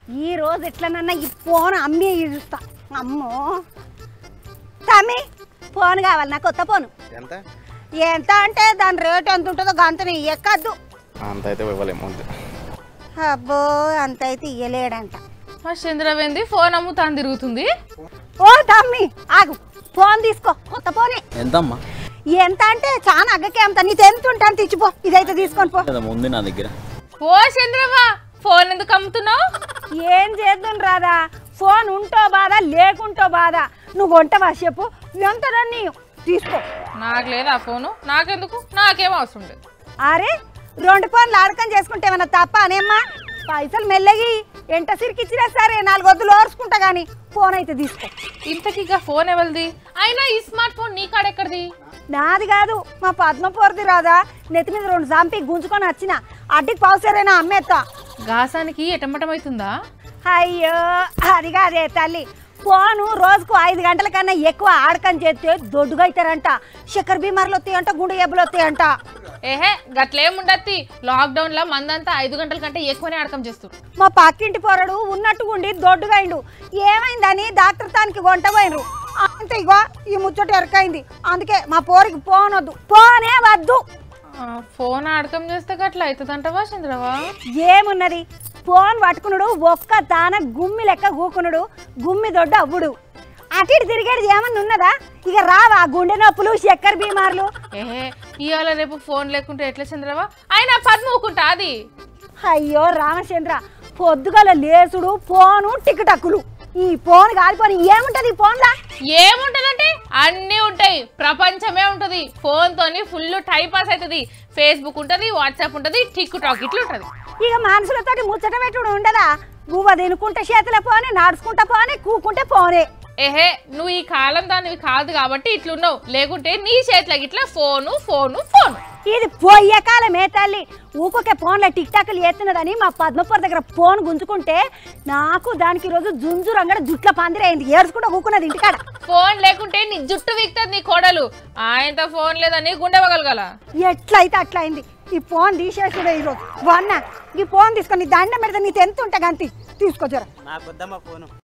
ఈ రోజు ఎట్లనన్నా ఈ ఫోన్ అమ్మే చూస్తా. అమ్మో తమ్మి ఫోన్ కావాలి నాకు, కొత్త ఫోను. ఎంత ఎంత అంటే దాని రేట్ ఎంత ఉంటుందో గంతని ఎక్కద్దు. అంత అయితే ఇవ్వలేము. అబ్బో అంత అయితే ఇయ్యలేడంట. మా చంద్రవేంది ఫోన్ అమ్ముతాను తిరుగుతుంది. ఓ తమ్మి ఆగు, ఫోన్ తీసుకో, కొత్త ఫోనే. ఎంతమ్మా? ఎంత అంటే చాలా అగ్గకే అమ్ముతా. నీకు ఎంత ఉంటాను తెచ్చిపో, ఇదైతే తీసుకొని పో. ఉంది నా దగ్గర. ఓ చంద్రవా ఫోన్ ఎందుకు అమ్ముతున్నావు? ఏం చేద్దాం రాదా, ఫోన్ ఉంటో బాధ లేకుంటో బాధ. నువ్వు కొంటవా చెప్పు, ఎంత నీ తీసుకో. నాకు లేదా ఫోను, నాకెందుకు, నాకేం అవసరం లేదు. అరే 2 ఫోన్లు ఆడకం చేసుకుంటే ఏమన్నా తప్ప అనేమ్మా? పైసలు మెల్లగి ఎంట సిరికిచ్చినా సరే 4 వద్దులు ఓర్చుకుంటా గానీ ఫోన్ అయితే తీసుకో. ఇంతకిగా ఫోన్ ఎవరిది? అయినా ఈ స్మార్ట్ ఫోన్ నీ కాడెక్కడిది? నాది కాదు, మా పద్మపూర్ది రాదా. నెత్తి మీద 2 జాంపి గుంజుకొని వచ్చిన, అడ్డికి పావుసేరైనా అమ్మేస్తా. గాసానికి ఎటమటమవుతుందా? అయ్యో అది కాదే తల్లి, ఫోను రోజుకు 5 గంటల కన్నా ఎక్కువ ఆడకం చేస్తే దొడ్డుగా అవుతారంట. చక్కెర బీమార్లు వస్తాయంట, గుండె జబ్బులు వస్తాయంట. ఏహే గట్లేముండత్తి, లాక్డౌన్ లో మందంతా 5 గంటల కంటే ఎక్కువనే అడకం చేస్తారు. మా పక్కింటి పోరడు ఉన్నట్టుగుండి దొడ్డుగాయిండు. ఏమైందని డాక్టర్ తానికి కొంటపోయినరు. అంతే ఇగో ఈ ముచ్చట ఎరకైంది. అందుకే మా పోరికి ఫోన్ వద్దు, ఫోనే వద్దు. ఫోన్ అడకం చేస్తే గట్ల అవుతుందంటవా చంద్రవా? ఏమున్నది, ఫోన్ పట్టుకున్నాడు ఒక్క తాన గుమ్మి లెక్క కూకునుడు, గుమ్మి దొడ్డు అవ్వుడు. అటు ఇటు తిరిగేది ఏమన్నా ఉన్నదా? ఇక రావా గుండె నొప్పులు, చక్కెర బీమార్లు. ఏహే ఇవాళ రేపు ఫోన్ లేకుంటే ఎట్లా చంద్రవా? అయినా పద్మూకుంటా అది. అయ్యో రామచంద్ర, పొద్దుగల లేసుడు ఫోను టిక్టక్కులు. ఈ ఫోన్ కాలిపోని ఏముంటది ఈ ఫోన్లా? ఏముంటదంటే అన్నీ ఉంటాయి, ప్రపంచమే ఉంటది. ఫోన్ తోని ఫుల్ టైం పాస్ అవుతుంది. ఫేస్బుక్ ఉంటది, వాట్సాప్ ఉంటది, టిక్ టాక్ ఇట్లా ఉంటది. ఇక మనుషులతోటి ముచ్చట పెట్టుడు ఉండదా? గువ్వ తినుకుంటే చేతుల ఫోనే, నడుచుకుంటా ఫోనే, కూకుంటే ఫోనే. ఏహే నువ్వు ఈ కాలం దానివి కాదు కాబట్టి ఇట్లున్నావు, లేకుంటే నీ చేతిలో ఇట్లా ఫోను ఫోను ఫోను. ఇది పోయే కాలమే తల్లి. ఊకొకే ఫోన్లో టిక్ టాక్లు చేస్తున్నదని మా పద్మపూర్ దగ్గర ఫోన్ గుంజుకుంటే నాకు దానికి రోజు జుంజు రంగడ జుట్ల పందిరైంది. ఏడ్చుకుంటూ కూకున్నది ఇంటికాడ. ఫోన్ లేకుంటే నీ జుట్టు వీక్తది నీ కోడలు. ఆయనతో ఫోన్ లేదని గుండె పగలగల. ఎట్లయితే అట్లా అయింది. ఈ ఫోన్ తీసేసుడే ఈరోజు. వన్నా ఈ ఫోన్ తీసుకొని దండం పెడితే నీకు ఎంత ఉంటా గంతి తీసుకోజరా. నాకు వద్దమ్మా ఫోను.